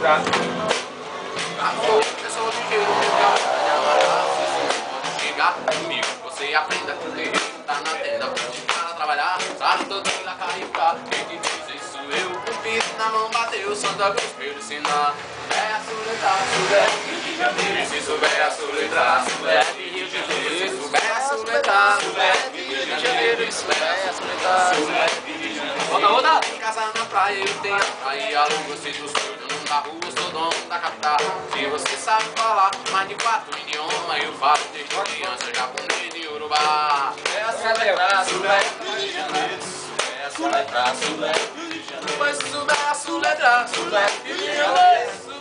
Eu sou ligeiro, meu camarada. Se pode chegar comigo, você aprenda com ele. Tá na tenda, para trabalhar. Sabe todo mundo a caricar. Quem que diz isso? Eu. O piso na mão bateu, Santa Cruz pra ele ensinar. É a soletra, Rio de Janeiro. Se souber a soletra, Rio de Janeiro. Se souber a soletra, Rio de Janeiro. Se souber a soletra, Rio de Janeiro. Outra. Em casa na praia eu tenho aí aluga se do sul, dono da rua, sou dono da capital. Se você sabe falar mais de 4 idiomas, eu falo desde criança, japonês e urubá. É a soletra, Rio de Janeiro. É a soletra, Rio de Janeiro. Pois se souber a soletra, Rio de Janeiro.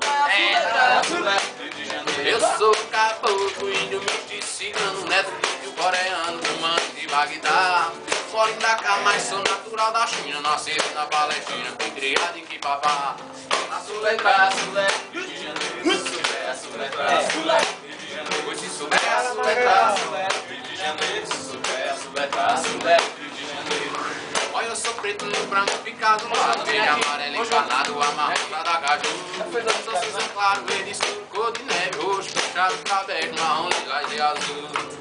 Eu sou caboclo, índio, místico, cigano, neto de índio coreano, comando de Bagdá. Fora da cama, mas sou natural da China, nascido na Palestina, fui criado em Quipapá. A soletra, Rio de Janeiro. Se souber a soletra, Rio de Janeiro. Pois se souber a soletra, Rio de Janeiro. Se souber a soletra, Rio de Janeiro. Olha, eu sou preto no branco, picado do lado, verde, amarelo, encarnado, amarrado da caju. Sou cinza claro, verde escuro, cor de neve, roxo, puxado, cabelo, marrom, lilás e azul.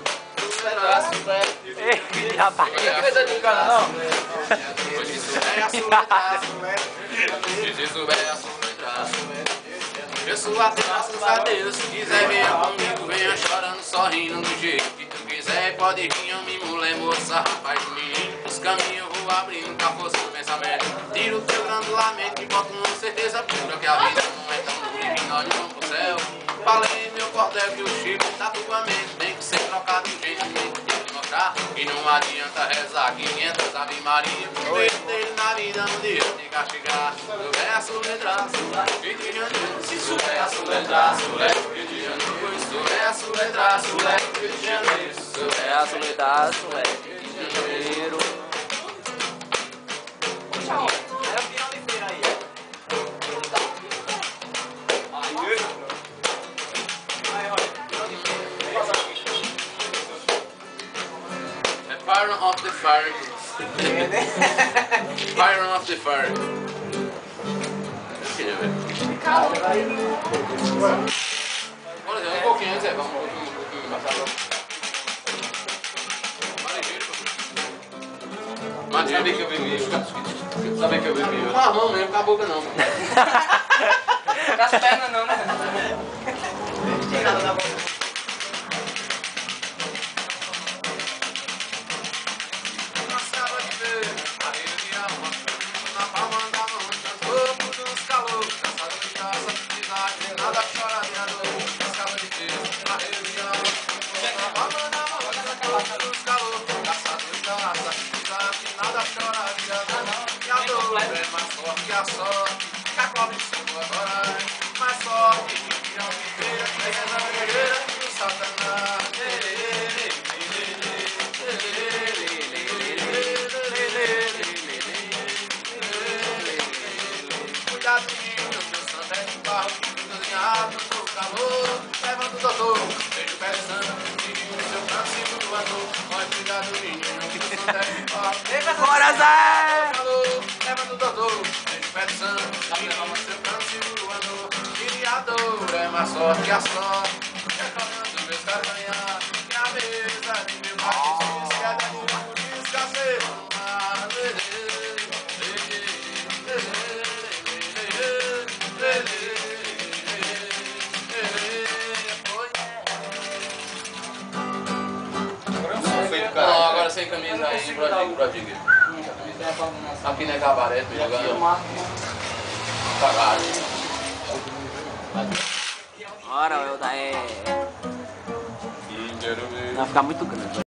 Ei, rapaz, que coisa de cara, não? Se souber a soletra, se souber a soletra. Eu sou ateu, graças a Deus. Se quiser, venha comigo, venha chorando, sorrindo do jeito que tu quiser. Pode vir, homem, mulher, moça, rapaz, menino. Os caminhos eu vou abrindo com a força do pensamento. Tira o teu grande lamento e bota uma certeza pura que a vida não é tão dura e nós vamos pro céu. Falei meu cordel que o chifre da tua mente tem que ser trocado de jeito de mostrar que não adianta rezar 500 Ave Maria. O meio dele na vida não dia de castigar. Souber a soletra, Rio de Janeiro. Se souber a soletra, Rio de Janeiro. Se souber a soletra, Rio de Janeiro. Se souber a soletra, Rio de Janeiro. Tchau. Era final de feira aí. Fire of the fire. Fire of the fire. Queria ver. Olha, um pouquinho antes, vamos um pouquinho passar logo. Mas ligeiro que eu bebi. Sabe que eu bebi? Com a mão mesmo, com a boca não. Com as pernas não, né? Tem nada na boca. Nada chora de dor, cascava de Deus, na reunião. Na palma da mão, caçador dos calor, caçador de caça, nada chora de dor. E a dor é mais forte que a sorte, que a cobra em cima agora é mais forte que a oliveira, que é na guerreira que o Satanás. Cuidado comigo, meu santo é de barro. No calor, levanta o doutor, vejo o pé de santo, no seu canto seguro andou, pode cuidar do menino, que o santo é de pau. Bora, Zé! Levanta o doutor, vejo o pé de santo, no seu canto seguro andou, e a dor é mais forte que a sorte, que é correndo meus carganhar, que a mesa de meu pai, que é da minha por escassez, agora sem camisa aí, prodiga. Aqui não é cabaré, tô jogando. Cagado. Ora, eu daí. Vai ficar muito grande.